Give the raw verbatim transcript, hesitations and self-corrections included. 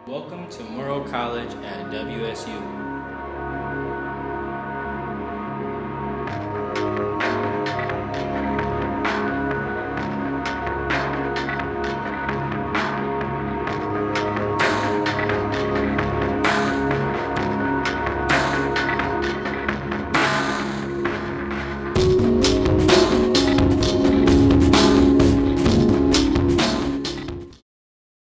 Welcome to Morrow College at W S U.